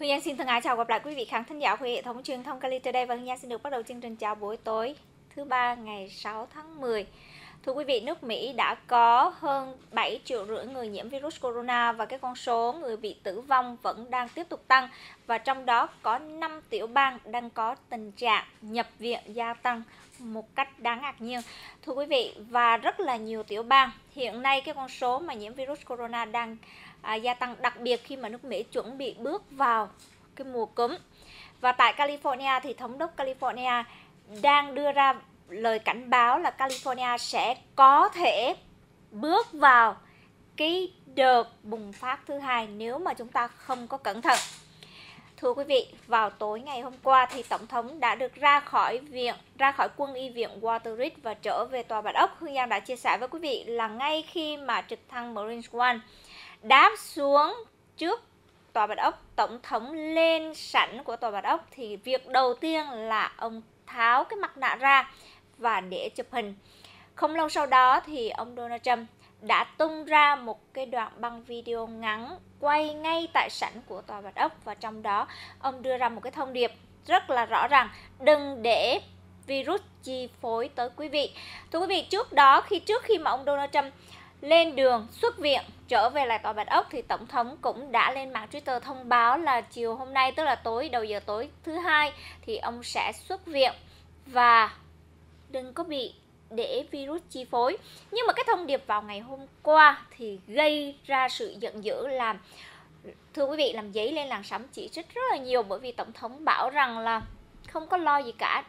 Hương Giang xin thân ái chào gặp lại quý vị khán thính giả của hệ thống truyền thông Cali Today và Hương Giang xin được bắt đầu chương trình chào buổi tối thứ ba ngày 6 tháng 10. Thưa quý vị, nước Mỹ đã có hơn 7,5 triệu người nhiễm virus corona và cái con số người bị tử vong vẫn đang tiếp tục tăng, và trong đó có 5 tiểu bang đang có tình trạng nhập viện gia tăng một cách đáng ngạc nhiên. Thưa quý vị, và rất là nhiều tiểu bang hiện nay cái con số mà nhiễm virus corona đang gia tăng, đặc biệt khi mà nước Mỹ chuẩn bị bước vào cái mùa cúm. Và tại California thì thống đốc California đang đưa ra lời cảnh báo là California sẽ có thể bước vào cái đợt bùng phát thứ hai nếu mà chúng ta không có cẩn thận. Thưa quý vị, vào tối ngày hôm qua thì Tổng thống đã được ra khỏi quân y viện Walter Reed và trở về Tòa Bạch Ốc. Hương Giang đã chia sẻ với quý vị là ngay khi mà trực thăng Marine One đáp xuống trước Tòa Bạch Ốc, Tổng thống lên sảnh của Tòa Bạch Ốc thì việc đầu tiên là ông tháo cái mặt nạ ra và để chụp hình. Không lâu sau đó thì ông Donald Trump đã tung ra một cái đoạn băng video ngắn quay ngay tại sảnh của Tòa Bạch Ốc, và trong đó ông đưa ra một cái thông điệp rất là rõ ràng: đừng để virus chi phối tới quý vị. Thưa quý vị, trước khi mà ông Donald Trump lên đường xuất viện trở về lại Tòa Bạch Ốc thì Tổng thống cũng đã lên mạng Twitter thông báo là chiều hôm nay, tức là đầu giờ tối thứ hai, thì ông sẽ xuất viện và đừng có bị để virus chi phối. Nhưng mà cái thông điệp vào ngày hôm qua thì gây ra sự giận dữ, thưa quý vị, làm dấy lên làn sóng chỉ trích rất là nhiều, bởi vì Tổng thống bảo rằng là không có lo gì cả,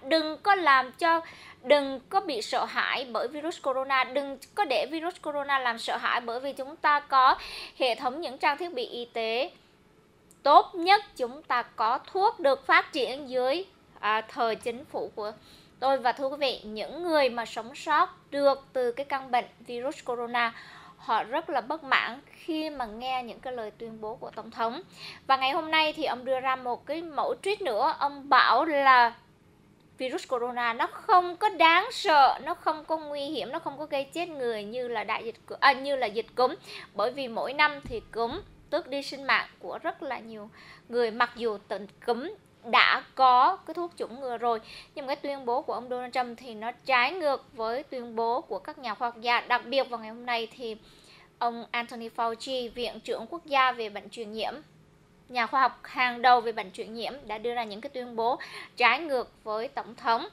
đừng có bị sợ hãi bởi virus corona, đừng có để virus corona làm sợ hãi, bởi vì chúng ta có hệ thống những trang thiết bị y tế tốt nhất, chúng ta có thuốc được phát triển dưới thời chính phủ của tôi. Và thưa quý vị, những người mà sống sót được từ cái căn bệnh virus corona, họ rất là bất mãn khi mà nghe những cái lời tuyên bố của Tổng thống. Và ngày hôm nay thì ông đưa ra một cái mẫu tweet nữa, ông bảo là virus corona nó không có đáng sợ, nó không có nguy hiểm, nó không có gây chết người như là dịch cúm, bởi vì mỗi năm thì cúm tước đi sinh mạng của rất là nhiều người, mặc dù cúm đã có cái thuốc chủng ngừa rồi. Nhưng cái tuyên bố của ông Donald Trump thì nó trái ngược với tuyên bố của các nhà khoa học gia. Đặc biệt vào ngày hôm nay thì ông Anthony Fauci, Viện trưởng Quốc gia về bệnh truyền nhiễm, nhà khoa học hàng đầu về bệnh truyền nhiễm, đã đưa ra những cái tuyên bố trái ngược với Tổng thống.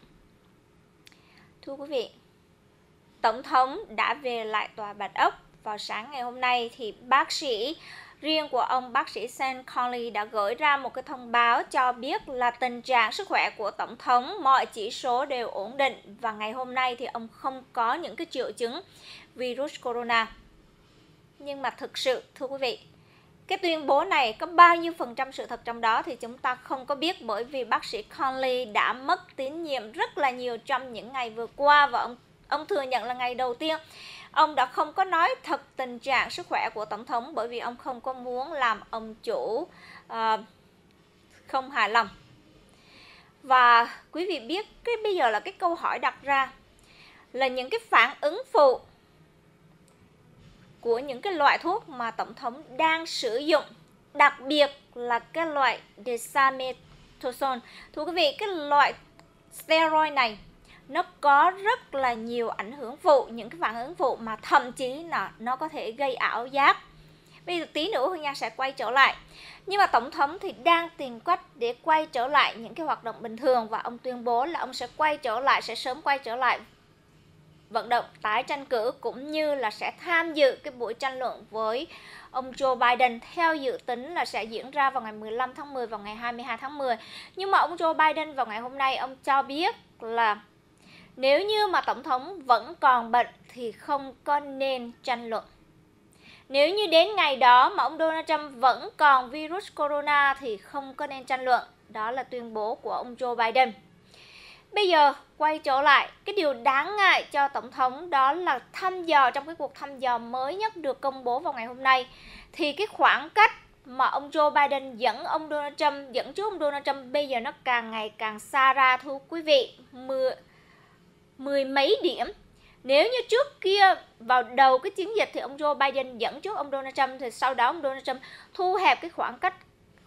Thưa quý vị, Tổng thống đã về lại Tòa Bạch Ốc vào sáng ngày hôm nay thì riêng của ông bác sĩ Sean Conley đã gửi ra một cái thông báo cho biết là tình trạng sức khỏe của Tổng thống, mọi chỉ số đều ổn định, và ngày hôm nay thì ông không có những cái triệu chứng virus corona. Nhưng mà thực sự, thưa quý vị, cái tuyên bố này có bao nhiêu % sự thật trong đó thì chúng ta không có biết, bởi vì bác sĩ Conley đã mất tín nhiệm rất là nhiều trong những ngày vừa qua, và ông thừa nhận là ngày đầu tiên ông đã không có nói thật tình trạng sức khỏe của Tổng thống, bởi vì ông không có muốn làm ông chủ không hài lòng. Và quý vị biết bây giờ là cái câu hỏi đặt ra là những cái phản ứng phụ của những cái loại thuốc mà Tổng thống đang sử dụng, đặc biệt là cái loại dexamethasone. Thưa quý vị, cái loại steroid này nó có rất là nhiều ảnh hưởng phụ, những cái phản ứng phụ mà thậm chí là nó có thể gây ảo giác. Bây giờ tí nữa Hương Giang sẽ quay trở lại. Nhưng mà Tổng thống thì đang tìm cách để quay trở lại những cái hoạt động bình thường, và ông tuyên bố là ông sẽ sớm quay trở lại vận động tái tranh cử, cũng như là sẽ tham dự cái buổi tranh luận với ông Joe Biden, theo dự tính là sẽ diễn ra vào ngày 15 tháng 10 và ngày 22 tháng 10. Nhưng mà ông Joe Biden vào ngày hôm nay ông cho biết là nếu như mà Tổng thống vẫn còn bệnh thì không có nên tranh luận. Nếu như đến ngày đó mà ông Donald Trump vẫn còn virus corona thì không có nên tranh luận. Đó là tuyên bố của ông Joe Biden. Bây giờ quay trở lại, cái điều đáng ngại cho Tổng thống đó là trong cái cuộc thăm dò mới nhất được công bố vào ngày hôm nay, thì cái khoảng cách mà ông Joe Biden dẫn trước ông Donald Trump bây giờ nó càng ngày càng xa ra, thưa quý vị, mười mấy điểm. Nếu như trước kia vào đầu cái chiến dịch thì ông Joe Biden dẫn trước ông Donald Trump, thì sau đó ông Donald Trump thu hẹp cái khoảng cách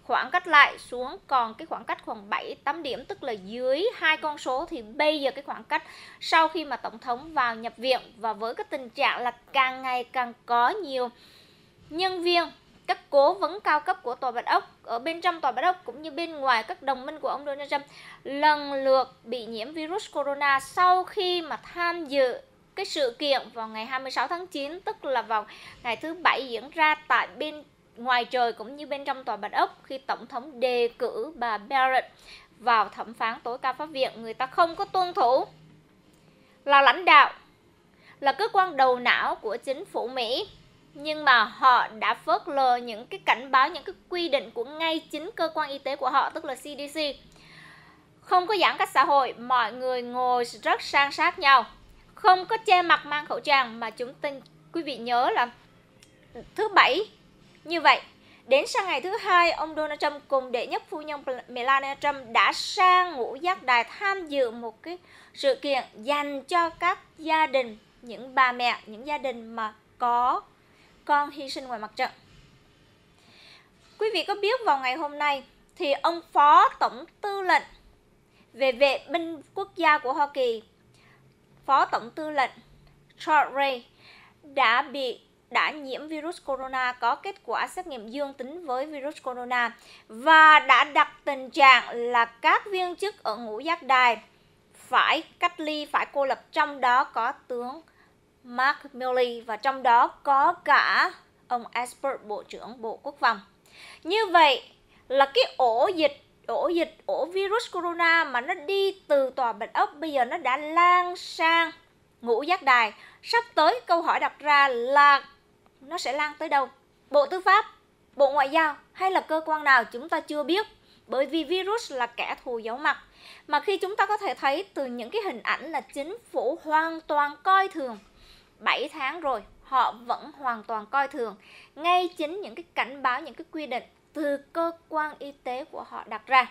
khoảng cách lại xuống còn cái khoảng cách khoảng 7-8 điểm, tức là dưới 2 con số. Thì bây giờ cái khoảng cách sau khi mà Tổng thống vào nhập viện, và với cái tình trạng là càng ngày càng có nhiều nhân viên, các cố vấn cao cấp của Tòa Bạch Ốc, ở bên trong Tòa Bạch Ốc cũng như bên ngoài, các đồng minh của ông Donald Trump lần lượt bị nhiễm virus corona sau khi mà tham dự cái sự kiện vào ngày 26 tháng 9, tức là vào ngày thứ Bảy diễn ra tại bên ngoài trời cũng như bên trong Tòa Bạch Ốc, khi Tổng thống đề cử bà Barrett vào thẩm phán tối cao pháp viện. Người ta không có tuân thủ, là lãnh đạo, là cơ quan đầu não của chính phủ Mỹ, nhưng mà họ đã phớt lờ những cái cảnh báo, những cái quy định của ngay chính cơ quan y tế của họ, tức là CDC. Không có giãn cách xã hội, mọi người ngồi rất san sát nhau, không có che mặt mang khẩu trang. Mà quý vị nhớ là thứ Bảy như vậy, đến sang ngày thứ Hai, ông Donald Trump cùng đệ nhất phu nhân Melania Trump đã sang Ngũ Giác Đài tham dự một cái sự kiện dành cho các gia đình, những bà mẹ, những gia đình mà có con hy sinh ngoài mặt trận. Quý vị có biết vào ngày hôm nay thì ông Phó Tổng Tư lệnh về vệ binh quốc gia của Hoa Kỳ, Phó Tổng Tư lệnh Charles Ray đã nhiễm virus corona, có kết quả xét nghiệm dương tính với virus corona, và đã đặt tình trạng là các viên chức ở Ngũ Giác Đài phải cách ly, phải cô lập, trong đó có tướng Mark Milley, và trong đó có cả ông Esper, Bộ trưởng Bộ Quốc phòng. Như vậy là cái ổ virus corona mà nó đi từ Tòa Bạch Ốc bây giờ nó đã lan sang Ngũ Giác Đài. Sắp tới câu hỏi đặt ra là nó sẽ lan tới đâu? Bộ Tư pháp, Bộ Ngoại giao hay là cơ quan nào chúng ta chưa biết, bởi vì virus là kẻ thù giấu mặt. Mà khi chúng ta có thể thấy từ những cái hình ảnh là chính phủ hoàn toàn coi thường, 7 tháng rồi họ vẫn hoàn toàn coi thường ngay chính những cái cảnh báo, những cái quy định từ cơ quan y tế của họ đặt ra.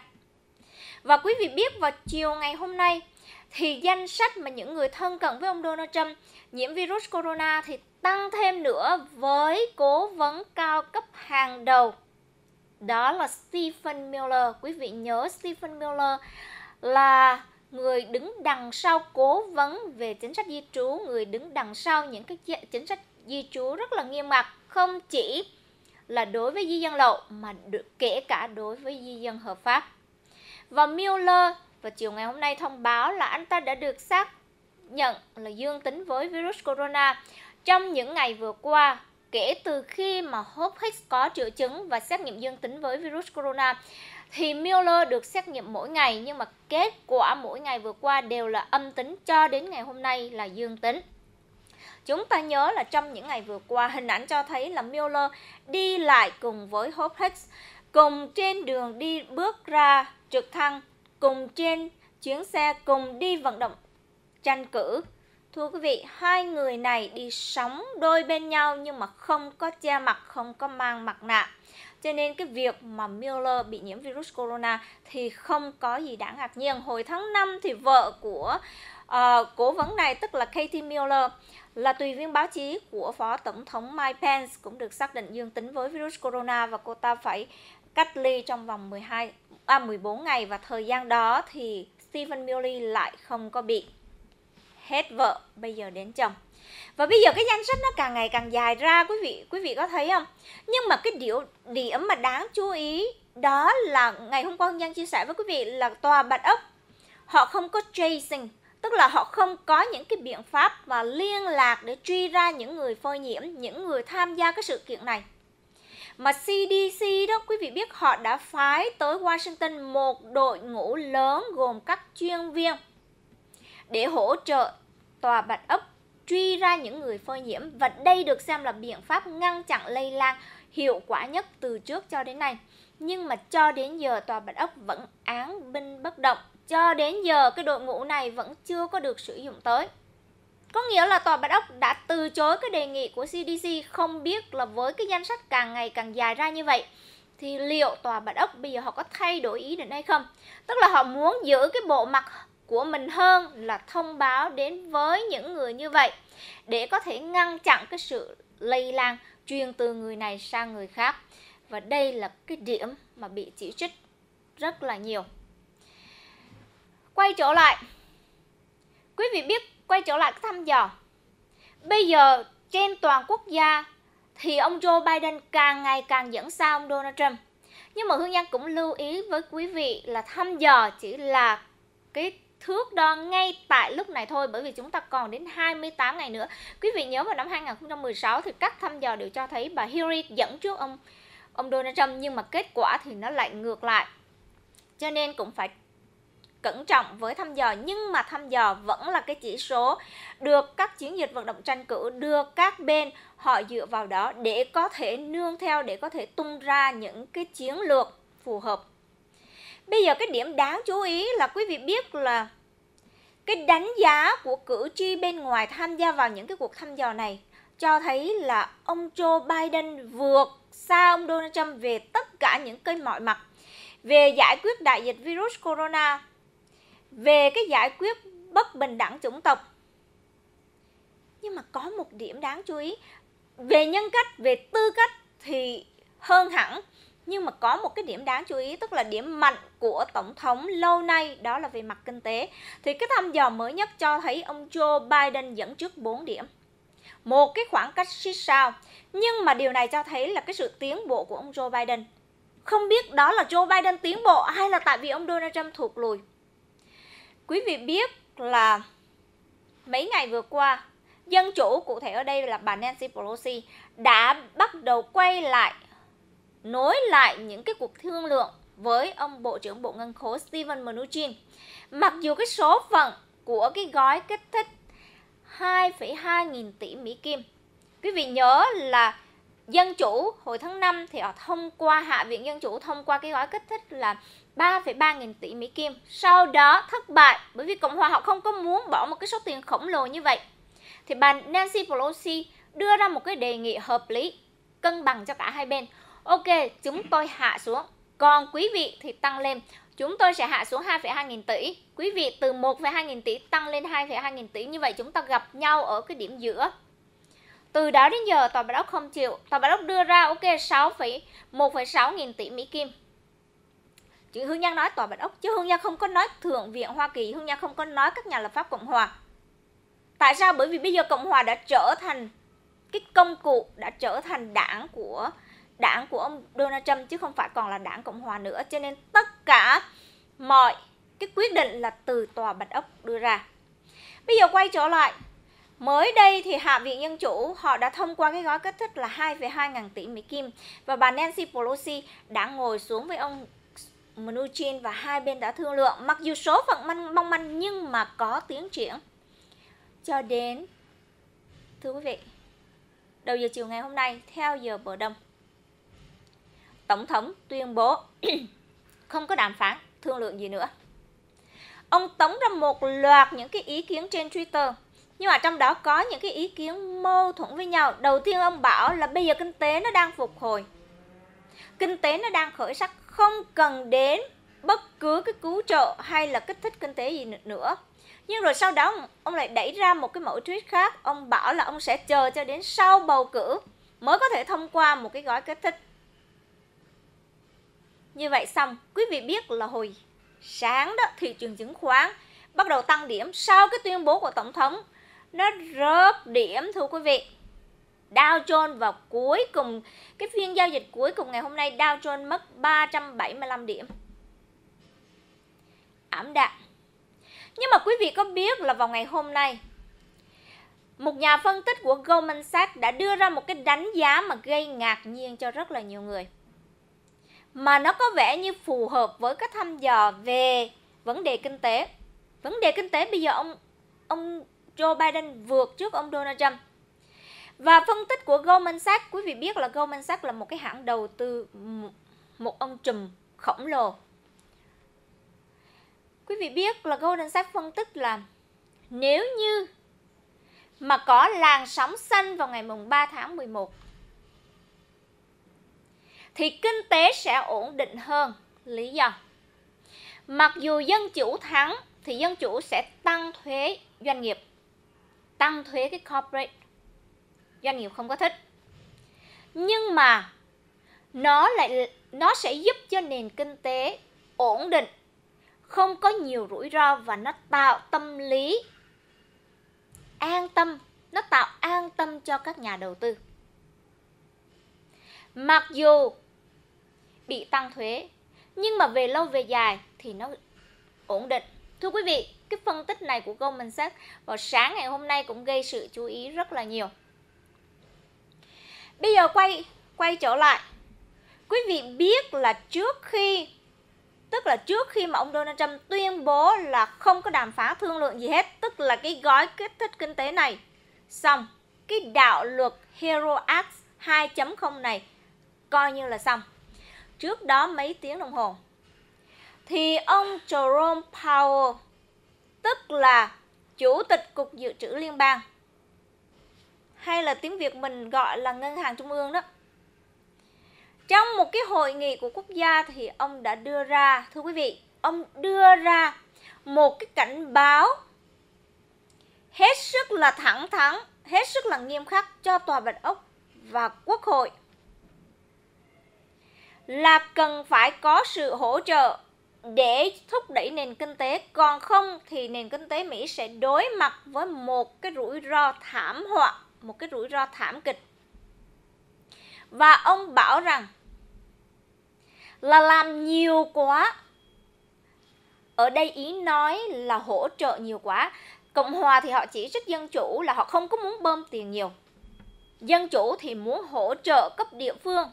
Và quý vị biết vào chiều ngày hôm nay thì danh sách mà những người thân cận với ông Donald Trump nhiễm virus corona thì tăng thêm nữa với cố vấn cao cấp hàng đầu, đó là Stephen Miller. Quý vị nhớ Stephen Miller là người đứng đằng sau cố vấn về chính sách di trú, người đứng đằng sau những cái chính sách di trú rất là nghiêm ngặt, không chỉ là đối với di dân lậu mà kể cả đối với di dân hợp pháp. Và Mueller vào chiều ngày hôm nay thông báo là anh ta đã được xác nhận là dương tính với virus corona trong những ngày vừa qua, kể từ khi mà Hope Hicks có triệu chứng và xét nghiệm dương tính với virus corona. Thì Mueller được xét nghiệm mỗi ngày, nhưng mà kết quả mỗi ngày vừa qua đều là âm tính, cho đến ngày hôm nay là dương tính. Chúng ta nhớ là trong những ngày vừa qua, hình ảnh cho thấy là Mueller đi lại cùng với Hope Hicks, cùng trên đường đi bước ra trực thăng, cùng trên chuyến xe, cùng đi vận động tranh cử. Thưa quý vị, hai người này đi sóng đôi bên nhau nhưng mà không có che mặt, không có mang mặt nạ. Cho nên cái việc mà Mueller bị nhiễm virus corona thì không có gì đáng ngạc nhiên. Hồi tháng 5 thì vợ của cố vấn này, tức là Katie Mueller, là tùy viên báo chí của Phó Tổng thống Mike Pence, cũng được xác định dương tính với virus corona, và cô ta phải cách ly trong vòng 14 ngày. Và thời gian đó thì Stephen Miller lại không có bị. Hết vợ, bây giờ đến chồng. Và bây giờ cái danh sách nó càng ngày càng dài ra, quý vị có thấy không? Nhưng mà cái điểm mà đáng chú ý đó là ngày hôm qua Hương Giang chia sẻ với quý vị là Tòa Bạch Ốc họ không có tracing, tức là họ không có những cái biện pháp và liên lạc để truy ra những người phơi nhiễm, những người tham gia cái sự kiện này. Mà CDC đó, quý vị biết họ đã phái tới Washington một đội ngũ lớn gồm các chuyên viên để hỗ trợ Tòa Bạch Ốc truy ra những người phơi nhiễm. Và đây được xem là biện pháp ngăn chặn lây lan hiệu quả nhất từ trước cho đến nay. Nhưng mà cho đến giờ Tòa Bạch Ốc vẫn án binh bất động. Cho đến giờ cái đội ngũ này vẫn chưa có được sử dụng tới. Có nghĩa là Tòa Bạch Ốc đã từ chối cái đề nghị của CDC. Không biết là với cái danh sách càng ngày càng dài ra như vậy thì liệu Tòa Bạch Ốc bây giờ họ có thay đổi ý định hay không? Tức là họ muốn giữ cái bộ mặt của mình hơn là thông báo đến với những người như vậy để có thể ngăn chặn cái sự lây lan truyền từ người này sang người khác. Và đây là cái điểm mà bị chỉ trích rất là nhiều. Quay trở lại, quý vị biết, quay trở lại cái thăm dò. Bây giờ trên toàn quốc gia thì ông Joe Biden càng ngày càng dẫn xa ông Donald Trump. Nhưng mà Hương Giang cũng lưu ý với quý vị là thăm dò chỉ là cái thước đo ngay tại lúc này thôi, bởi vì chúng ta còn đến 28 ngày nữa. Quý vị nhớ vào năm 2016 thì các thăm dò đều cho thấy bà Hillary dẫn trước ông Donald Trump, nhưng mà kết quả thì nó lại ngược lại. Cho nên cũng phải cẩn trọng với thăm dò, nhưng mà thăm dò vẫn là cái chỉ số được các chiến dịch vận động tranh cử, được các bên họ dựa vào đó để có thể nương theo, để có thể tung ra những cái chiến lược phù hợp. Bây giờ cái điểm đáng chú ý là quý vị biết là cái đánh giá của cử tri bên ngoài tham gia vào những cái cuộc thăm dò này cho thấy là ông Joe Biden vượt xa ông Donald Trump về tất cả những cái mọi mặt. Về giải quyết đại dịch virus corona, về cái giải quyết bất bình đẳng chủng tộc. Nhưng mà có một điểm đáng chú ý, về nhân cách, về tư cách thì hơn hẳn. Nhưng mà có một cái điểm đáng chú ý, tức là điểm mạnh của Tổng thống lâu nay, đó là về mặt kinh tế. Thì cái thăm dò mới nhất cho thấy ông Joe Biden dẫn trước 4 điểm. Một cái khoảng cách xích sao. Nhưng mà điều này cho thấy là cái sự tiến bộ của ông Joe Biden. Không biết đó là Joe Biden tiến bộ hay là tại vì ông Donald Trump thụt lùi. Quý vị biết là mấy ngày vừa qua, Dân Chủ, cụ thể ở đây là bà Nancy Pelosi, đã bắt đầu quay lại, nối lại những cái cuộc thương lượng với ông Bộ trưởng Bộ Ngân khố Steven Mnuchin. Mặc dù cái số phận của cái gói kích thích 2,2 nghìn tỷ Mỹ Kim. Quý vị nhớ là Dân Chủ hồi tháng 5 thì họ thông qua, Hạ viện Dân Chủ thông qua cái gói kích thích là 3,3 nghìn tỷ Mỹ Kim. Sau đó thất bại bởi vì Cộng hòa họ không có muốn bỏ một cái số tiền khổng lồ như vậy. Thì bà Nancy Pelosi đưa ra một cái đề nghị hợp lý, cân bằng cho cả hai bên. Ok, chúng tôi hạ xuống, còn quý vị thì tăng lên. Chúng tôi sẽ hạ xuống 2,2 nghìn tỷ, quý vị từ 1,2 nghìn tỷ tăng lên 2,2 nghìn tỷ. Như vậy chúng ta gặp nhau ở cái điểm giữa. Từ đó đến giờ Tòa Bạch Ốc không chịu. Tòa Bạch Ốc đưa ra ok 1,6 nghìn tỷ Mỹ Kim. Chứ Hương Giang nói Tòa Bạch Ốc, chứ Hương Giang không có nói Thượng viện Hoa Kỳ, Hương Giang không có nói các nhà lập pháp Cộng hòa. Tại sao? Bởi vì bây giờ Cộng hòa đã trở thành cái công cụ, đã trở thành đảng của ông Donald Trump, chứ không phải còn là đảng Cộng hòa nữa. Cho nên tất cả mọi cái quyết định là từ Tòa Bạch Ốc đưa ra. Bây giờ quay trở lại, mới đây thì Hạ viện Dân Chủ họ đã thông qua cái gói kích thích là 2,2 ngàn tỷ Mỹ Kim. Và bà Nancy Pelosi đã ngồi xuống với ông Mnuchin và hai bên đã thương lượng. Mặc dù số phận mong manh nhưng mà có tiến triển. Cho đến, thưa quý vị, đầu giờ chiều ngày hôm nay theo giờ bờ Đông, Tổng thống tuyên bố không có đàm phán, thương lượng gì nữa. Ông tống ra một loạt những cái ý kiến trên Twitter, nhưng mà trong đó có những cái ý kiến mâu thuẫn với nhau. Đầu tiên ông bảo là bây giờ kinh tế nó đang phục hồi, kinh tế nó đang khởi sắc, không cần đến bất cứ cái cứu trợ hay là kích thích kinh tế gì nữa. Nhưng rồi sau đó ông lại đẩy ra một cái mẫu tweet khác. Ông bảo là ông sẽ chờ cho đến sau bầu cử mới có thể thông qua một cái gói kích thích. Như vậy xong, quý vị biết là hồi sáng đó thị trường chứng khoán bắt đầu tăng điểm sau cái tuyên bố của Tổng thống. Nó rớt điểm, thưa quý vị. Dow Jones vào cuối cùng, cái phiên giao dịch cuối cùng ngày hôm nay, Dow Jones mất 375 điểm. Ảm đạm. Nhưng mà quý vị có biết là vào ngày hôm nay, một nhà phân tích của Goldman Sachs đã đưa ra một cái đánh giá mà gây ngạc nhiên cho rất là nhiều người. Mà nó có vẻ như phù hợp với các thăm dò về vấn đề kinh tế. Vấn đề kinh tế bây giờ ông Joe Biden vượt trước ông Donald Trump. Và phân tích của Goldman Sachs, quý vị biết là Goldman Sachs là một cái hãng đầu tư, một ông trùm khổng lồ. Quý vị biết là Goldman Sachs phân tích là nếu như mà có làn sóng xanh vào ngày mùng 3 tháng 11 thì kinh tế sẽ ổn định hơn. Lý do? Mặc dù Dân Chủ thắng thì Dân Chủ sẽ tăng thuế doanh nghiệp, tăng thuế cái corporate. Doanh nghiệp không có thích. Nhưng mà nó lại nó sẽ giúp cho nền kinh tế ổn định, không có nhiều rủi ro và nó tạo tâm lý an tâm, nó tạo an tâm cho các nhà đầu tư. Mặc dù bị tăng thuế, nhưng mà về lâu về dài thì nó ổn định. Thưa quý vị, cái phân tích này của Goldman Sachs vào sáng ngày hôm nay cũng gây sự chú ý rất là nhiều. Bây giờ quay trở lại. Quý vị biết là trước khi mà ông Donald Trump tuyên bố là không có đàm phán thương lượng gì hết, tức là cái gói kích thích kinh tế này xong, cái đạo luật Hero Act 2.0 này coi như là xong. Trước đó mấy tiếng đồng hồ thì ông Jerome Powell, tức là Chủ tịch Cục Dự trữ Liên bang, hay là tiếng Việt mình gọi là Ngân hàng Trung ương đó, trong một cái hội nghị của quốc gia thì ông đã đưa ra, thưa quý vị, ông đưa ra một cái cảnh báo hết sức là thẳng thắn, hết sức là nghiêm khắc cho Tòa Bạch Ốc và Quốc hội là cần phải có sự hỗ trợ để thúc đẩy nền kinh tế, còn không thì nền kinh tế Mỹ sẽ đối mặt với một cái rủi ro thảm họa, một cái rủi ro thảm kịch. Và ông bảo rằng là làm nhiều quá. Ở đây ý nói là hỗ trợ nhiều quá. Cộng hòa thì họ chỉ trích Dân chủ là họ không có muốn bơm tiền nhiều. Dân chủ thì muốn hỗ trợ cấp địa phương,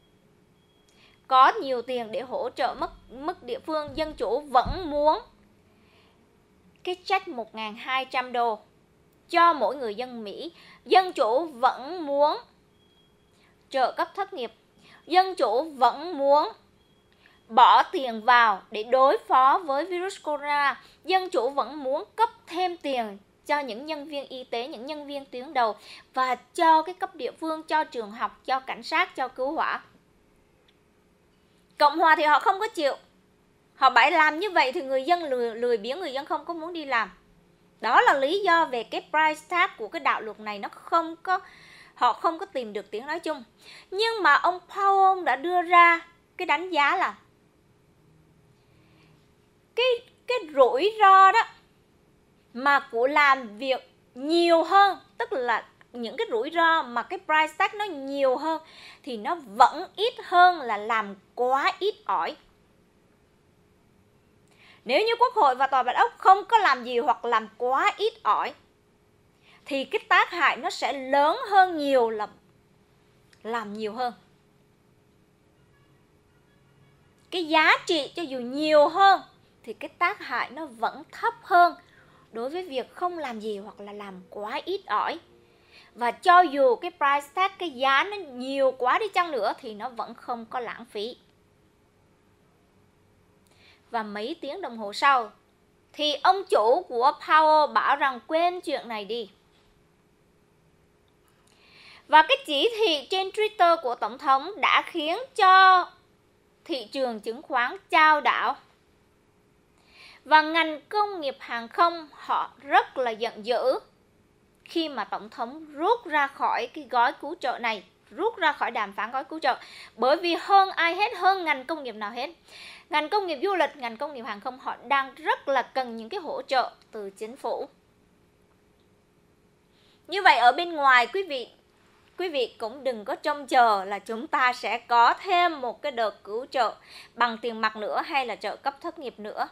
có nhiều tiền để hỗ trợ mức địa phương. Dân chủ vẫn muốn cái check 1.200 đô cho mỗi người dân Mỹ. Dân chủ vẫn muốn trợ cấp thất nghiệp. Dân chủ vẫn muốn bỏ tiền vào để đối phó với virus corona. Dân chủ vẫn muốn cấp thêm tiền cho những nhân viên y tế, những nhân viên tuyến đầu, và cho cái cấp địa phương, cho trường học, cho cảnh sát, cho cứu hỏa. Cộng hòa thì họ không có chịu. Họ bảo làm như vậy thì người dân lười biếng, người dân không có muốn đi làm. Đó là lý do về cái price tag của cái đạo luật này, họ không có tìm được tiếng nói chung. Nhưng mà ông Powell đã đưa ra cái đánh giá là cái rủi ro đó mà của làm việc nhiều hơn, tức là những cái rủi ro mà cái price tag nó nhiều hơn thì nó vẫn ít hơn là làm quá ít ỏi. Nếu như Quốc hội và Tòa Bạch Ốc không có làm gì hoặc làm quá ít ỏi thì cái tác hại nó sẽ lớn hơn nhiều là làm nhiều hơn. Cái giá trị cho dù nhiều hơn thì cái tác hại nó vẫn thấp hơn đối với việc không làm gì hoặc là làm quá ít ỏi. Và cho dù cái price tag, cái giá nó nhiều quá đi chăng nữa thì nó vẫn không có lãng phí. Và mấy tiếng đồng hồ sau thì ông chủ của Powell bảo rằng quên chuyện này đi. Và cái chỉ thị trên Twitter của Tổng thống đã khiến cho thị trường chứng khoán chao đảo. Và ngành công nghiệp hàng không họ rất là giận dữ khi mà Tổng thống rút ra khỏi cái gói cứu trợ này, rút ra khỏi đàm phán gói cứu trợ. Bởi vì hơn ai hết, hơn ngành công nghiệp nào hết, ngành công nghiệp du lịch, ngành công nghiệp hàng không họ đang rất là cần những cái hỗ trợ từ chính phủ. Như vậy ở bên ngoài quý vị cũng đừng có trông chờ là chúng ta sẽ có thêm một cái đợt cứu trợ bằng tiền mặt nữa hay là trợ cấp thất nghiệp nữa.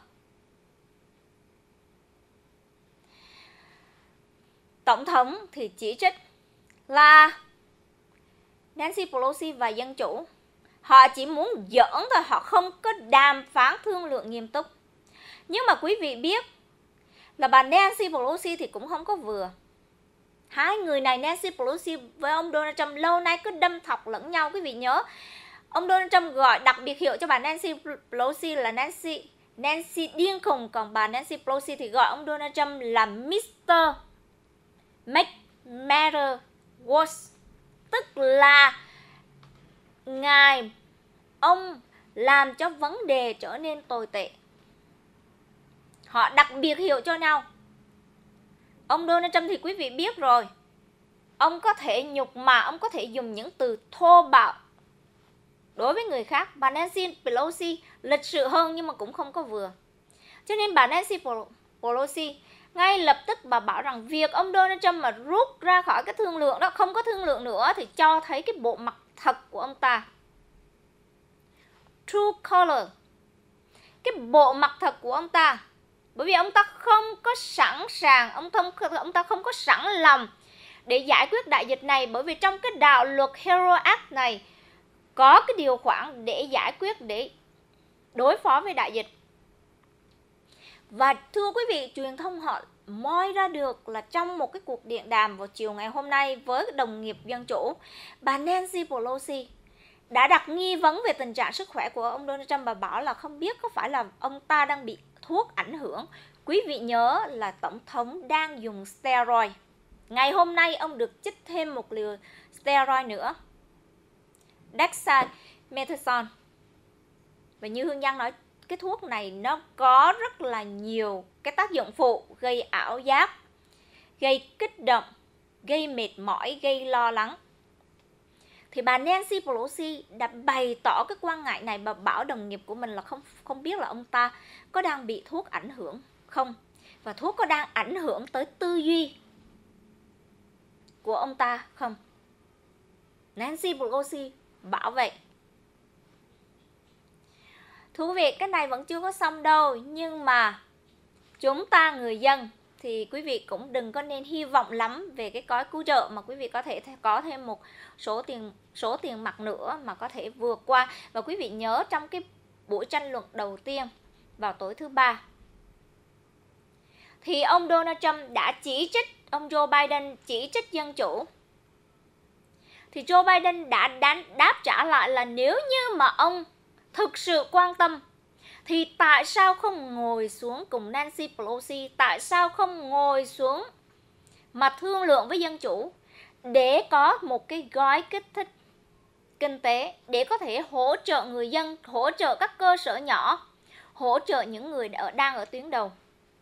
Tổng thống thì chỉ trích là Nancy Pelosi và Dân chủ họ chỉ muốn giỡn thôi, họ không có đàm phán thương lượng nghiêm túc. Nhưng mà quý vị biết là bà Nancy Pelosi thì cũng không có vừa. Hai người này, Nancy Pelosi với ông Donald Trump, lâu nay cứ đâm thọc lẫn nhau. Quý vị nhớ, ông Donald Trump gọi đặc biệt hiệu cho bà Nancy Pelosi là Nancy điên khùng, còn bà Nancy Pelosi thì gọi ông Donald Trump là Mr. Make Matter Worse, tức là ông làm cho vấn đề trở nên tồi tệ. Họ đặc biệt hiệu cho nhau. Ông Donald Trump thì quý vị biết rồi, ông có thể nhục mạ, ông có thể dùng những từ thô bạo Đối với người khác, bà Nancy Pelosi lịch sự hơn nhưng mà cũng không có vừa. Cho nên bà Nancy Pelosi ngay lập tức bà bảo rằng việc ông Donald Trump mà rút ra khỏi cái thương lượng đó, không có thương lượng nữa, thì cho thấy cái bộ mặt thật của ông ta. True color. Cái bộ mặt thật của ông ta. Bởi vì ông ta không có sẵn sàng, ông ta không có sẵn lòng để giải quyết đại dịch này. Bởi vì trong cái đạo luật Hero Act này có cái điều khoản để giải quyết, để đối phó với đại dịch. Và thưa quý vị, truyền thông họ moi ra được là trong một cái cuộc điện đàm vào chiều ngày hôm nay với đồng nghiệp Dân Chủ, bà Nancy Pelosi đã đặt nghi vấn về tình trạng sức khỏe của ông Donald Trump. Bà bảo là không biết có phải là ông ta đang bị thuốc ảnh hưởng. Quý vị nhớ là Tổng thống đang dùng steroid. Ngày hôm nay ông được chích thêm một liều steroid nữa, dexamethasone. Và như Hương Giang nói, cái thuốc này nó có rất là nhiều cái tác dụng phụ, gây ảo giác, gây kích động, gây mệt mỏi, gây lo lắng. Thì bà Nancy Pelosi đã bày tỏ cái quan ngại này. Bà bảo đồng nghiệp của mình là không biết là ông ta có đang bị thuốc ảnh hưởng không, và thuốc có đang ảnh hưởng tới tư duy của ông ta không. Nancy Pelosi bảo vậy. Thưa quý vị, cái này vẫn chưa có xong đâu. Nhưng mà chúng ta người dân thì quý vị cũng đừng có nên hy vọng lắm về cái gói cứu trợ, mà quý vị có thể có thêm một số tiền mặt nữa mà có thể vượt qua. Và quý vị nhớ trong cái buổi tranh luận đầu tiên vào tối thứ Ba thì ông Donald Trump đã chỉ trích ông Joe Biden, chỉ trích Dân Chủ. Thì Joe Biden đã đáp trả lại là nếu như mà ông thực sự quan tâm thì tại sao không ngồi xuống cùng Nancy Pelosi, tại sao không ngồi xuống mà thương lượng với Dân Chủ để có một cái gói kích thích kinh tế để có thể hỗ trợ người dân, hỗ trợ các cơ sở nhỏ, hỗ trợ những người đang ở tuyến đầu.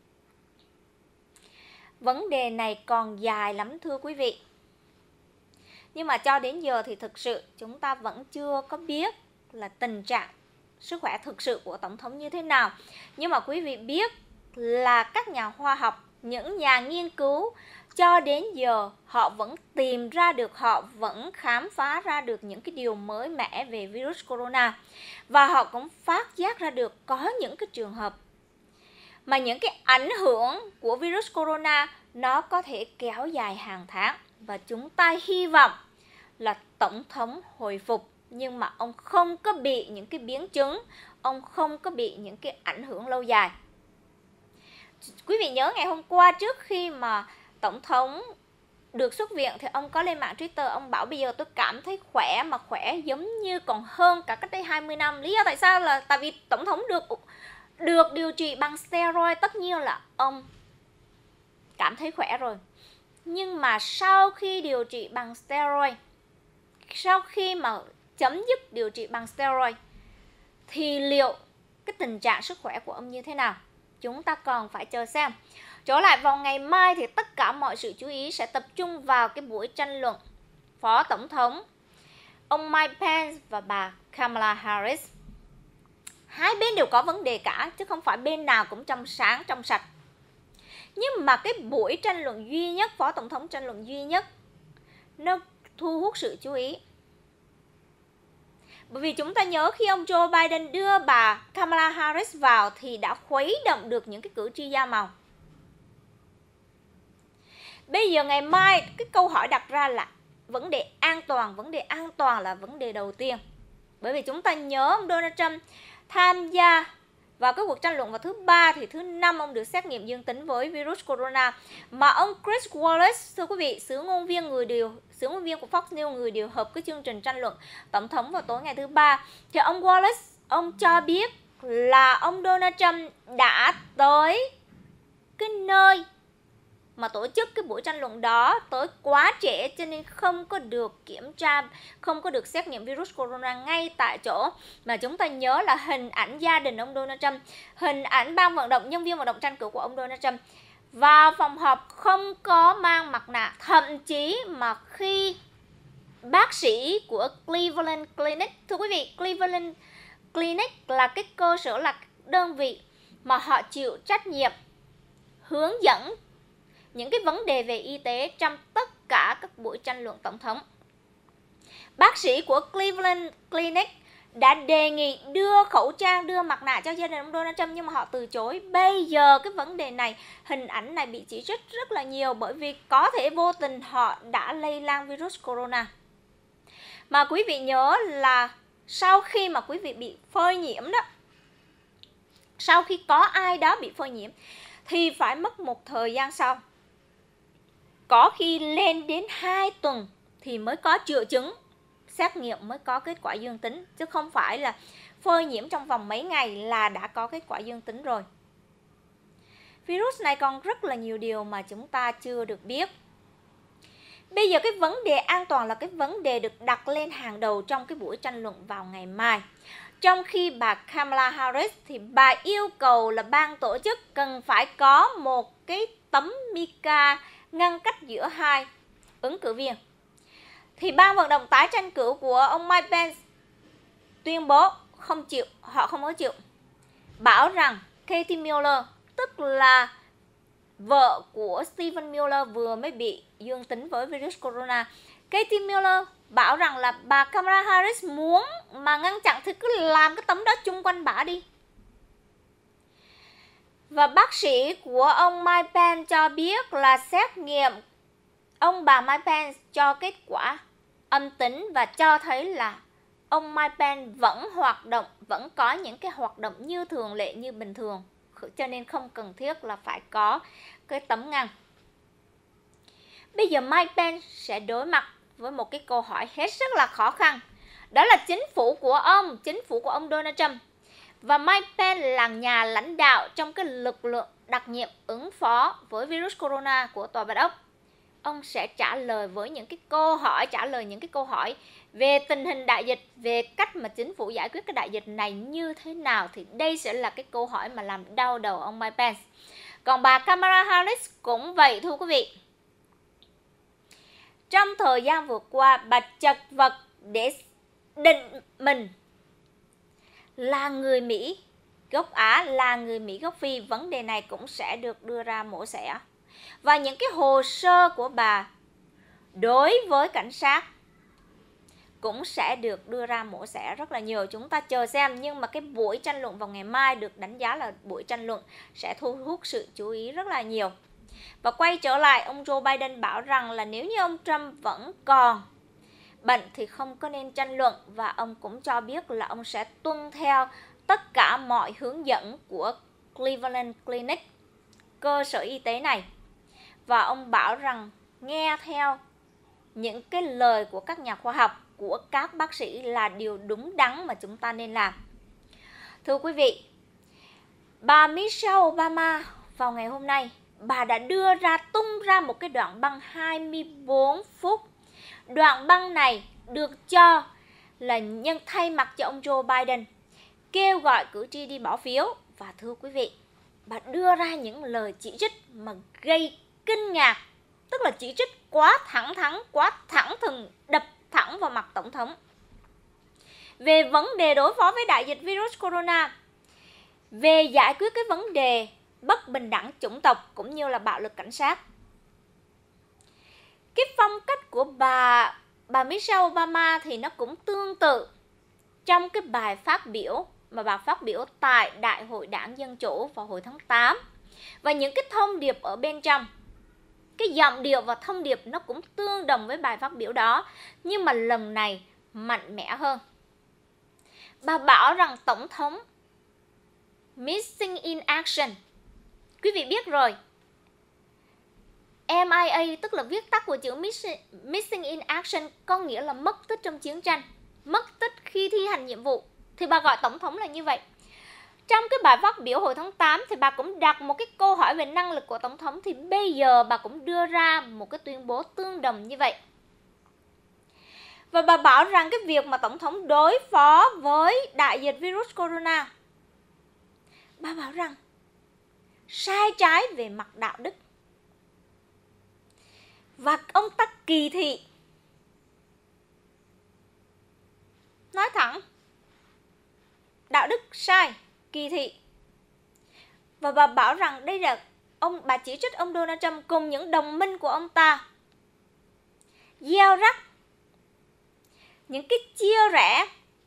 Vấn đề này còn dài lắm thưa quý vị. Nhưng mà cho đến giờ thì thực sự chúng ta vẫn chưa có biết là tình trạng sức khỏe thực sự của Tổng thống như thế nào. Nhưng mà quý vị biết là các nhà khoa học, những nhà nghiên cứu cho đến giờ họ vẫn tìm ra được, họ vẫn khám phá ra được những cái điều mới mẻ về virus corona. Và họ cũng phát giác ra được có những cái trường hợp mà những cái ảnh hưởng của virus corona nó có thể kéo dài hàng tháng. Và chúng ta hy vọng là Tổng thống hồi phục, nhưng mà ông không có bị những cái biến chứng, ông không có bị những cái ảnh hưởng lâu dài. Quý vị nhớ ngày hôm qua trước khi mà Tổng thống được xuất viện thì ông có lên mạng Twitter, ông bảo bây giờ tôi cảm thấy khỏe, mà khỏe giống như còn hơn cả cách đây 20 năm. Lý do tại sao là tại vì Tổng thống được điều trị bằng steroid, tất nhiên là ông cảm thấy khỏe rồi. Nhưng mà sau khi điều trị bằng steroid, sau khi mà chấm dứt điều trị bằng steroid thì liệu cái tình trạng sức khỏe của ông như thế nào? Chúng ta còn phải chờ xem. Trở lại vào ngày mai thì tất cả mọi sự chú ý sẽ tập trung vào cái buổi tranh luận Phó Tổng thống ông Mike Pence và bà Kamala Harris. Hai bên đều có vấn đề cả, chứ không phải bên nào cũng trong sáng, trong sạch. Nhưng mà cái buổi tranh luận duy nhất, Phó Tổng thống tranh luận duy nhất, nó thu hút sự chú ý. Bởi vì chúng ta nhớ khi ông Joe Biden đưa bà Kamala Harris vào thì đã khuấy động được những cái cử tri da màu. Bây giờ ngày mai cái câu hỏi đặt ra là vấn đề an toàn là vấn đề đầu tiên. Bởi vì chúng ta nhớ ông Donald Trump tham gia vào cái cuộc tranh luận vào thứ Ba thì thứ Năm ông được xét nghiệm dương tính với virus corona. Mà ông Chris Wallace, thưa quý vị, xử ngôn viên của Fox News, người điều hợp cái chương trình tranh luận Tổng thống vào tối ngày thứ Ba, thì ông Wallace, ông cho biết là ông Donald Trump đã tới cái nơi mà tổ chức cái buổi tranh luận đó tới quá trễ, cho nên không có được kiểm tra, không có được xét nghiệm virus corona ngay tại chỗ. Mà chúng ta nhớ là hình ảnh gia đình ông Donald Trump, hình ảnh ban vận động, nhân viên vận động tranh cử của ông Donald Trump vào phòng họp không có mang mặt nạ. Thậm chí mà khi bác sĩ của Cleveland Clinic. Thưa quý vị, Cleveland Clinic là cái cơ sở, là đơn vị mà họ chịu trách nhiệm hướng dẫn những cái vấn đề về y tế trong tất cả các buổi tranh luận tổng thống. Bác sĩ của Cleveland Clinic đã đề nghị đưa khẩu trang, đưa mặt nạ cho gia đình ông Donald Trump, nhưng mà họ từ chối. Bây giờ cái vấn đề này, hình ảnh này bị chỉ trích rất là nhiều, bởi vì có thể vô tình họ đã lây lan virus corona. Mà quý vị nhớ là sau khi mà quý vị bị phơi nhiễm đó, sau khi có ai đó bị phơi nhiễm thì phải mất một thời gian sau, có khi lên đến 2 tuần thì mới có triệu chứng, xét nghiệm mới có kết quả dương tính, chứ không phải là phơi nhiễm trong vòng mấy ngày là đã có kết quả dương tính rồi. Virus này còn rất là nhiều điều mà chúng ta chưa được biết. Bây giờ cái vấn đề an toàn là cái vấn đề được đặt lên hàng đầu trong cái buổi tranh luận vào ngày mai. Trong khi bà Kamala Harris thì bà yêu cầu là ban tổ chức cần phải có một cái tấm mica ngăn cách giữa hai ứng cử viên. Thì ban vận động tái tranh cử của ông Mike Pence tuyên bố không chịu, họ không có chịu. Bảo rằng Katie Miller, tức là vợ của Stephen Miller vừa mới bị dương tính với virus corona, Katie Miller bảo rằng là bà Kamala Harris muốn mà ngăn chặn thì cứ làm cái tấm đó chung quanh bà đi. Và bác sĩ của ông Mike Pence cho biết là xét nghiệm ông bà Mike Pence cho kết quả âm tính và cho thấy là ông Mike Pence vẫn hoạt động, vẫn có những cái hoạt động như thường lệ, như bình thường, cho nên không cần thiết là phải có cái tấm ngăn. Bây giờ Mike Pence sẽ đối mặt với một cái câu hỏi hết sức là khó khăn. Đó là chính phủ của ông Donald Trump. Và Mike Pence là nhà lãnh đạo trong cái lực lượng đặc nhiệm ứng phó với virus corona của Tòa Bạch Ốc. Ông sẽ trả lời những cái câu hỏi về tình hình đại dịch, về cách mà chính phủ giải quyết cái đại dịch này như thế nào. Thì đây sẽ là cái câu hỏi mà làm đau đầu ông Mike Pence. Còn bà Kamala Harris cũng vậy, thưa quý vị. Trong thời gian vừa qua, bà chật vật để định mình là người Mỹ gốc Á, là người Mỹ gốc Phi. Vấn đề này cũng sẽ được đưa ra mổ xẻ. Và những cái hồ sơ của bà đối với cảnh sát cũng sẽ được đưa ra mổ xẻ rất là nhiều. Chúng ta chờ xem, nhưng mà cái buổi tranh luận vào ngày mai được đánh giá là buổi tranh luận sẽ thu hút sự chú ý rất là nhiều. Và quay trở lại, ông Joe Biden bảo rằng là nếu như ông Trump vẫn còn bệnh thì không có nên tranh luận. Và ông cũng cho biết là ông sẽ tuân theo tất cả mọi hướng dẫn của Cleveland Clinic, cơ sở y tế này. Và ông bảo rằng nghe theo những cái lời của các nhà khoa học, của các bác sĩ là điều đúng đắn mà chúng ta nên làm. Thưa quý vị, bà Michelle Obama vào ngày hôm nay, bà đã tung ra một cái đoạn băng 24 phút. Đoạn băng này được cho là nhân thay mặt cho ông Joe Biden kêu gọi cử tri đi bỏ phiếu. Và thưa quý vị, bà đưa ra những lời chỉ trích mà gây kinh ngạc, tức là chỉ trích quá thẳng thắn, quá thẳng thừng, đập thẳng vào mặt tổng thống về vấn đề đối phó với đại dịch virus corona, về giải quyết cái vấn đề bất bình đẳng chủng tộc cũng như là bạo lực cảnh sát. Cái phong cách của bà Michelle Obama thì nó cũng tương tự trong cái bài phát biểu mà bà phát biểu tại Đại hội Đảng Dân Chủ vào hồi tháng 8. Và những cái thông điệp ở bên trong, cái giọng điệu và thông điệp nó cũng tương đồng với bài phát biểu đó, nhưng mà lần này mạnh mẽ hơn. Bà bảo rằng tổng thống missing in action. Quý vị biết rồi, MIA tức là viết tắt của chữ missing in action, có nghĩa là mất tích trong chiến tranh, mất tích khi thi hành nhiệm vụ. Thì bà gọi tổng thống là như vậy. Trong cái bài phát biểu hồi tháng 8 thì bà cũng đặt một cái câu hỏi về năng lực của tổng thống. Thì bây giờ bà cũng đưa ra một cái tuyên bố tương đồng như vậy. Và bà bảo rằng cái việc mà tổng thống đối phó với đại dịch virus corona, bà bảo rằng sai trái về mặt đạo đức. Và ông ta kỳ thị nói thẳng, đạo đức sai, kỳ thị. Và bà bảo rằng đây là bà chỉ trích ông Donald Trump cùng những đồng minh của ông ta gieo rắc những cái chia rẽ,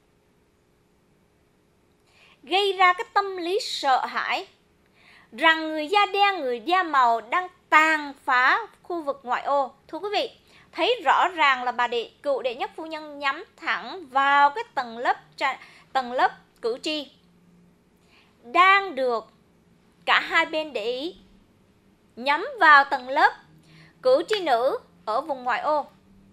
gây ra cái tâm lý sợ hãi rằng người da đen, người da màu đang tàn phá khu vực ngoại ô. Thưa quý vị, thấy rõ ràng là cựu đệ nhất phu nhân nhắm thẳng vào cái tầng lớp cử tri đang được cả hai bên để ý, nhắm vào tầng lớp cử tri nữ ở vùng ngoại ô.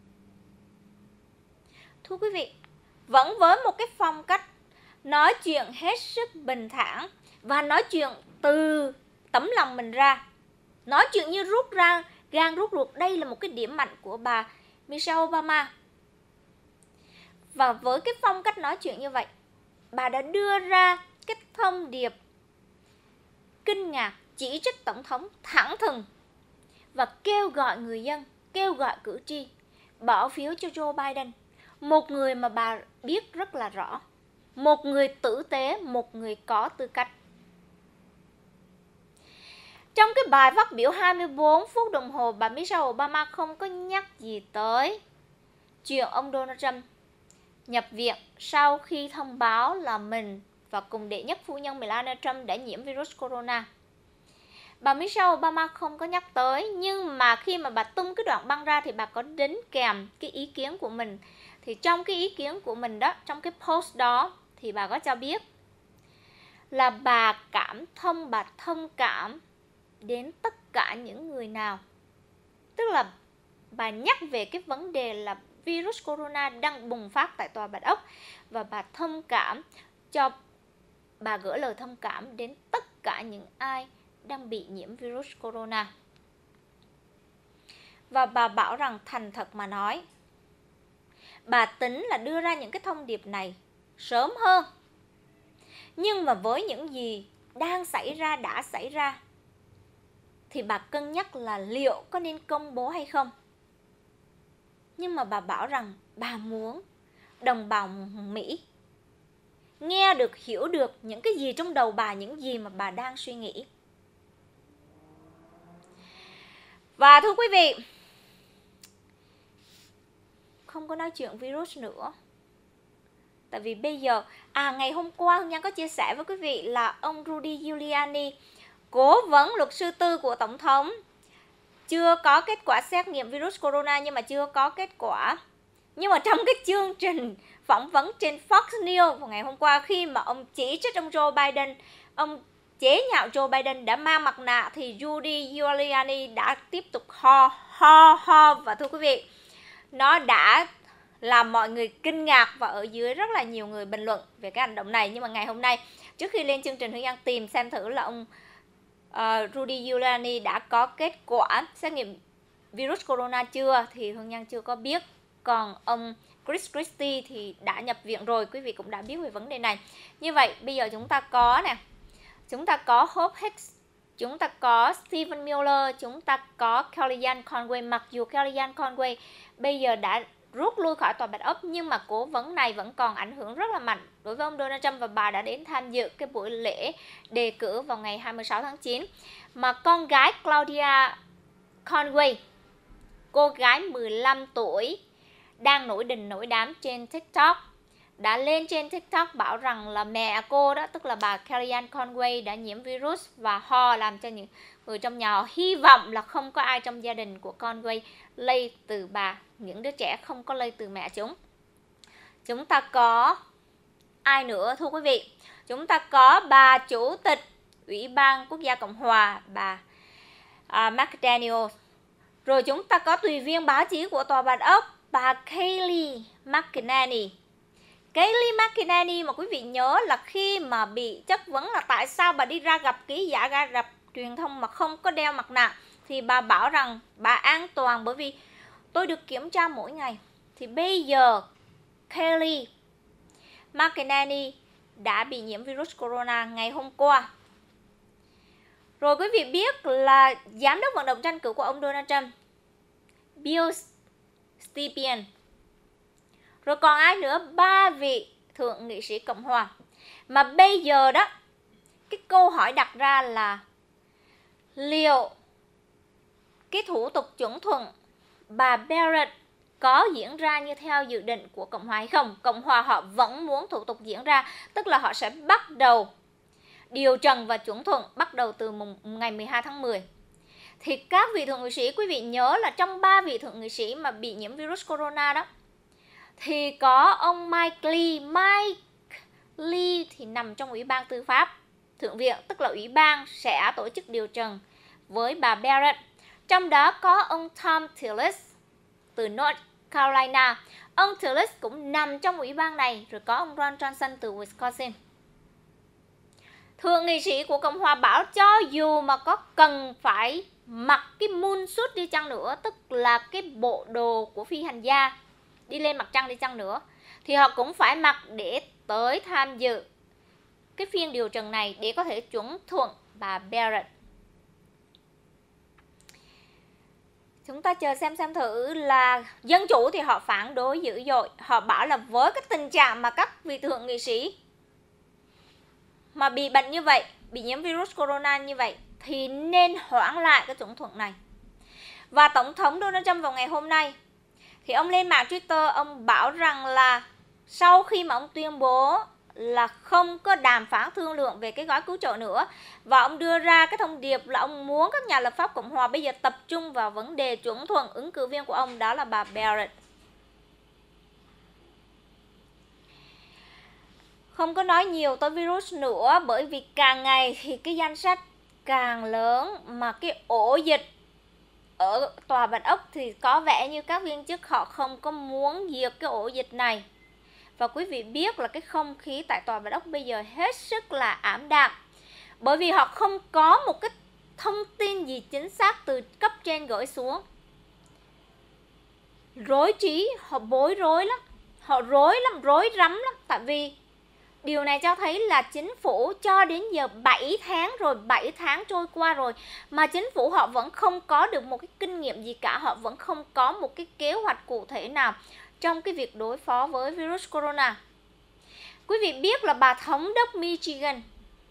Thưa quý vị, vẫn với một cái phong cách nói chuyện hết sức bình thản và nói chuyện từ tấm lòng mình ra, nói chuyện như rút ra gan rút ruột. Đây là một cái điểm mạnh của bà Michelle Obama. Và với cái phong cách nói chuyện như vậy, bà đã đưa ra cái thông điệp kinh ngạc, chỉ trích tổng thống thẳng thừng và kêu gọi người dân, kêu gọi cử tri bỏ phiếu cho Joe Biden, một người mà bà biết rất là rõ, một người tử tế, một người có tư cách. Trong cái bài phát biểu 24 phút đồng hồ, bà Michelle Obama không có nhắc gì tới chuyện ông Donald Trump nhập viện sau khi thông báo là mình và cùng đệ nhất phu nhân Melania Trump đã nhiễm virus corona. Bà Michelle Obama không có nhắc tới, nhưng mà khi mà bà tung cái đoạn băng ra thì bà có đính kèm cái ý kiến của mình. Thì trong cái ý kiến của mình đó, trong cái post đó thì bà có cho biết là bà thông cảm đến tất cả những người nào. Tức là bà nhắc về cái vấn đề là virus corona đang bùng phát tại Tòa Bạch Ốc, và bà gửi lời thông cảm đến tất cả những ai đang bị nhiễm virus corona. Và bà bảo rằng thành thật mà nói, bà tính là đưa ra những cái thông điệp này sớm hơn. Nhưng mà với những gì đã xảy ra, thì bà cân nhắc là liệu có nên công bố hay không. Nhưng mà bà bảo rằng bà muốn đồng bào Mỹ nghe được, hiểu được những cái gì trong đầu bà, những gì mà bà đang suy nghĩ. Và thưa quý vị, không có nói chuyện virus nữa. Tại vì bây giờ, ngày hôm qua Hương Nhan có chia sẻ với quý vị là ông Rudy Giuliani, cố vấn luật sư tư của Tổng thống, chưa có kết quả xét nghiệm virus corona, nhưng mà chưa có kết quả. Nhưng mà trong cái chương trình phỏng vấn trên Fox News vào ngày hôm qua, khi mà ông chỉ trích ông Joe Biden, ông chế nhạo Joe Biden đã mang mặt nạ, thì Rudy Giuliani đã tiếp tục ho. Và thưa quý vị, nó đã làm mọi người kinh ngạc, và ở dưới rất là nhiều người bình luận về cái hành động này. Nhưng mà ngày hôm nay, trước khi lên chương trình, Hương Giang tìm xem thử là ông Rudy Giuliani đã có kết quả xét nghiệm virus corona chưa, thì Hương Giang chưa có biết. Còn ông Chris Christie thì đã nhập viện rồi, quý vị cũng đã biết về vấn đề này. Như vậy bây giờ chúng ta có Hope Hicks, chúng ta có Stephen Miller, chúng ta có Kellyanne Conway. Mặc dù Kellyanne Conway bây giờ đã rút lui khỏi Tòa Bạch Ốc, nhưng mà cố vấn này vẫn còn ảnh hưởng rất là mạnh đối với ông Donald Trump, và bà đã đến tham dự cái buổi lễ đề cử vào ngày 26 tháng 9. Mà con gái Claudia Conway, cô gái 15 tuổi đang nổi đình nổi đám trên TikTok, đã lên trên TikTok bảo rằng là mẹ cô đó, tức là bà Kellyanne Conway, đã nhiễm virus và ho, làm cho những người trong nhà hy vọng là không có ai trong gia đình của Conway lây từ bà, những đứa trẻ không có lây từ mẹ chúng. Chúng ta có ai nữa thưa quý vị? Chúng ta có bà Chủ tịch Ủy ban Quốc gia Cộng hòa, bà McDaniel. Rồi chúng ta có tùy viên báo chí của Tòa Bạch Ốc, bà Kayleigh McEnany. Kayleigh McEnany mà quý vị nhớ là khi mà bị chất vấn là tại sao bà đi ra gặp ký giả, ra gặp truyền thông mà không có đeo mặt nạ, thì bà bảo rằng bà an toàn bởi vì tôi được kiểm tra mỗi ngày. Thì bây giờ Kayleigh McEnany đã bị nhiễm virus corona ngày hôm qua. Rồi quý vị biết là giám đốc vận động tranh cử của ông Donald Trump, Bill Stepien, Rồi còn ai nữa? 3 vị thượng nghị sĩ Cộng hòa. Mà bây giờ đó, cái câu hỏi đặt ra là liệu cái thủ tục chuẩn thuận bà Barrett có diễn ra như theo dự định của Cộng hòa hay không? Cộng hòa họ vẫn muốn thủ tục diễn ra, tức là họ sẽ bắt đầu điều trần và chuẩn thuận bắt đầu từ ngày 12 tháng 10. Thì các vị thượng nghị sĩ, quý vị nhớ là trong 3 vị thượng nghị sĩ mà bị nhiễm virus corona đó, thì có ông Mike Lee. Mike Lee thì nằm trong Ủy ban Tư pháp Thượng viện, tức là Ủy ban sẽ tổ chức điều trần với bà Barrett. Trong đó có ông Tom Tillis từ North Carolina. Ông Tillis cũng nằm trong ủy ban này. Rồi có ông Ron Johnson từ Wisconsin. Thượng nghị sĩ của Cộng hòa bảo cho dù mà có cần phải mặc cái moonsuit đi chăng nữa, tức là cái bộ đồ của phi hành gia đi lên mặt trăng đi chăng nữa, thì họ cũng phải mặc để tới tham dự cái phiên điều trần này để có thể chuẩn thuận bà Barrett. Chúng ta chờ xem thử là dân chủ thì họ phản đối dữ dội. Họ bảo là với cái tình trạng mà các vị thượng nghị sĩ mà bị bệnh như vậy, bị nhiễm virus corona như vậy, thì nên hoãn lại cái chuẩn thuận này. Và Tổng thống Donald Trump vào ngày hôm nay thì ông lên mạng Twitter, ông bảo rằng là sau khi mà ông tuyên bố là không có đàm phán thương lượng về cái gói cứu trợ nữa, và ông đưa ra cái thông điệp là ông muốn các nhà lập pháp Cộng hòa bây giờ tập trung vào vấn đề chuẩn thuận ứng cử viên của ông, đó là bà Barrett. Không có nói nhiều tới virus nữa, bởi vì càng ngày thì cái danh sách càng lớn, mà cái ổ dịch ở Tòa Bạch Ốc thì có vẻ như các viên chức họ không có muốn diệt cái ổ dịch này. Và quý vị biết là cái không khí tại Tòa Bạch Ốc bây giờ hết sức là ảm đạm, bởi vì họ không có một cái thông tin gì chính xác từ cấp trên gửi xuống. Rối trí, họ bối rối lắm, họ rối rắm lắm. Tại vì điều này cho thấy là chính phủ cho đến giờ 7 tháng rồi, 7 tháng trôi qua rồi, mà chính phủ họ vẫn không có được một cái kinh nghiệm gì cả, họ vẫn không có một cái kế hoạch cụ thể nào trong cái việc đối phó với virus corona. Quý vị biết là bà thống đốc Michigan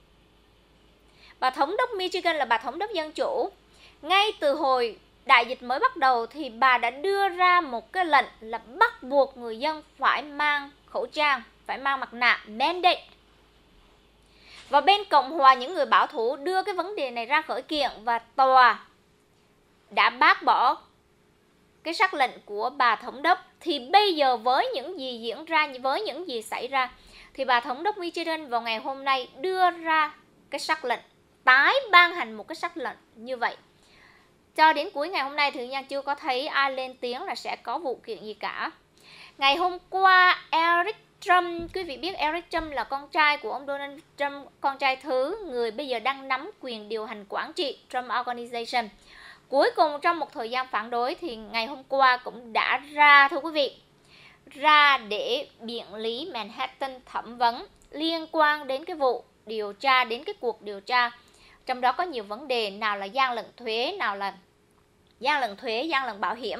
là bà thống đốc Dân Chủ. Ngay từ hồi đại dịch mới bắt đầu thì bà đã đưa ra một cái lệnh là bắt buộc người dân phải mang khẩu trang, phải mang mặt nạ, mandate. Và bên Cộng hòa, những người bảo thủ đưa cái vấn đề này ra khởi kiện, và tòa đã bác bỏ cái sắc lệnh của bà thống đốc. Thì bây giờ với những gì diễn ra, với những gì xảy ra, thì bà thống đốc Michigan vào ngày hôm nay đưa ra cái sắc lệnh, tái ban hành một cái sắc lệnh như vậy. Cho đến cuối ngày hôm nay thì Nhan chưa có thấy ai lên tiếng là sẽ có vụ kiện gì cả. Ngày hôm qua, Eric Trump, quý vị biết Eric Trump là con trai của ông Donald Trump, con trai thứ, người bây giờ đang nắm quyền điều hành quản trị Trump Organization. Cuối cùng trong một thời gian phản đối thì ngày hôm qua cũng đã ra, thưa quý vị, ra để biện lý Manhattan thẩm vấn liên quan đến cái vụ điều tra, đến cái cuộc điều tra. Trong đó có nhiều vấn đề, nào là gian lận thuế, nào là gian lận bảo hiểm.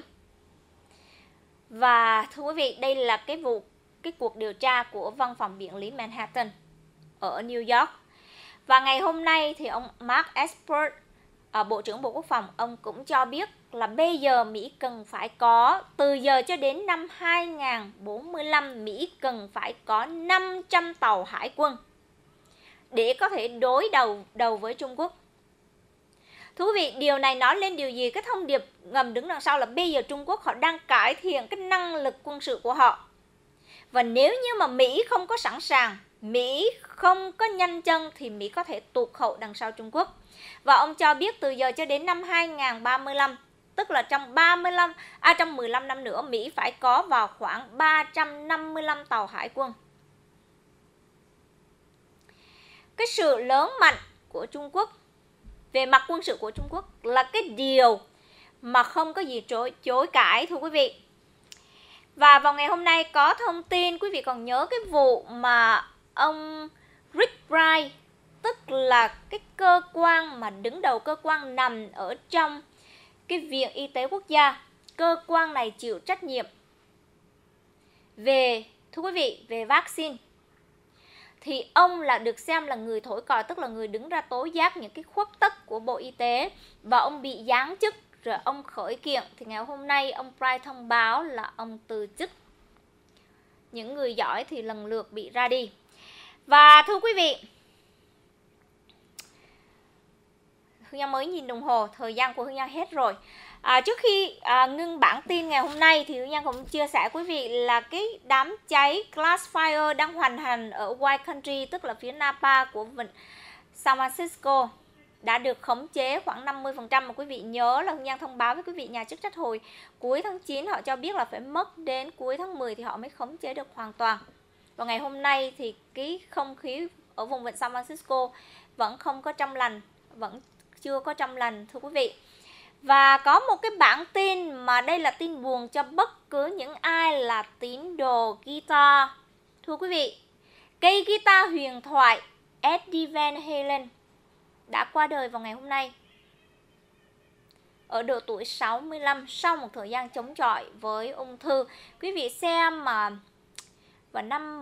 Và thưa quý vị, đây là cái cuộc điều tra của văn phòng biện lý Manhattan ở New York. Và ngày hôm nay thì ông Mark Esper, Bộ trưởng Bộ Quốc phòng, ông cũng cho biết là bây giờ Mỹ cần phải có, từ giờ cho đến năm 2045, Mỹ cần phải có 500 tàu hải quân để có thể đối đầu với Trung Quốc. Thú vị, điều này nói lên điều gì? Cái thông điệp ngầm đứng đằng sau là bây giờ Trung Quốc họ đang cải thiện cái năng lực quân sự của họ. Và nếu như mà Mỹ không có sẵn sàng, Mỹ không có nhanh chân thì Mỹ có thể tụt hậu đằng sau Trung Quốc. Và ông cho biết từ giờ cho đến năm 2035, tức là trong 15 năm nữa, Mỹ phải có vào khoảng 355 tàu hải quân. Cái sự lớn mạnh của Trung Quốc về mặt quân sự của Trung Quốc là cái điều mà không có gì chối cãi, thưa quý vị. Và vào ngày hôm nay có thông tin, quý vị còn nhớ cái vụ mà ông Rick Bright, tức là cái cơ quan mà đứng đầu cơ quan nằm ở trong cái Viện Y tế Quốc gia, cơ quan này chịu trách nhiệm thưa quý vị, về vaccine thì ông là được xem là người thổi còi, tức là người đứng ra tố giác những cái khuất tất của Bộ Y tế, và ông bị giáng chức rồi ông khởi kiện. Thì ngày hôm nay ông Bright thông báo là ông từ chức. Những người giỏi thì lần lượt bị ra đi. Và thưa quý vị, Hương Giang mới nhìn đồng hồ, thời gian của Hương Giang hết rồi. Trước khi ngưng bản tin ngày hôm nay thì Hương Giang cũng chia sẻ quý vị là cái đám cháy Glass Fire đang hoành hành ở White Country, tức là phía Napa của vịnh San Francisco, đã được khống chế khoảng 50%. Mà quý vị nhớ là Hương Giang thông báo với quý vị nhà chức trách hồi cuối tháng 9, họ cho biết là phải mất đến cuối tháng 10 thì họ mới khống chế được hoàn toàn. Và ngày hôm nay thì cái không khí ở vùng vịnh San Francisco vẫn không có trong lành, vẫn chưa có trong lành thưa quý vị. Và có một cái bản tin mà đây là tin buồn cho bất cứ những ai là tín đồ guitar. Thưa quý vị, cây guitar huyền thoại Eddie Van Halen đã qua đời vào ngày hôm nay ở độ tuổi 65 sau một thời gian chống chọi với ung thư. Quý vị xem mà vào năm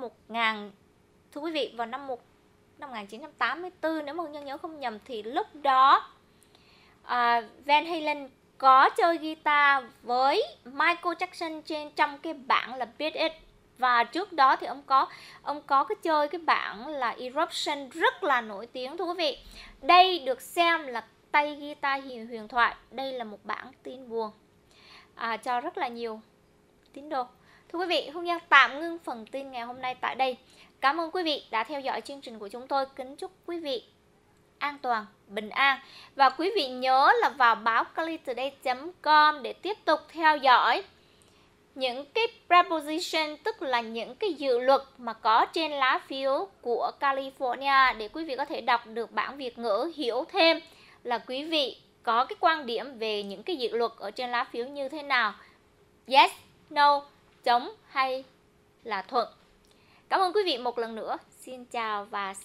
1984 nếu mà Hương Giang nhớ không nhầm, thì lúc đó Van Halen có chơi guitar với Michael Jackson trong cái bản là Beat It. Và trước đó thì ông có cái chơi cái bản là Eruption rất là nổi tiếng thưa quý vị. Đây được xem là tay guitar huyền thoại. Đây là một bản tin buồn cho rất là nhiều tín đồ. Thưa quý vị, Hương Giang tạm ngưng phần tin ngày hôm nay tại đây. Cảm ơn quý vị đã theo dõi chương trình của chúng tôi. Kính chúc quý vị an toàn, bình an. Và quý vị nhớ là vào báo calitoday.com để tiếp tục theo dõi những cái preposition, tức là những cái dự luật mà có trên lá phiếu của California, để quý vị có thể đọc được bản Việt ngữ, hiểu thêm là quý vị có cái quan điểm về những cái dự luật ở trên lá phiếu như thế nào. Yes, no, chống hay là thuận. Cảm ơn quý vị một lần nữa. Xin chào và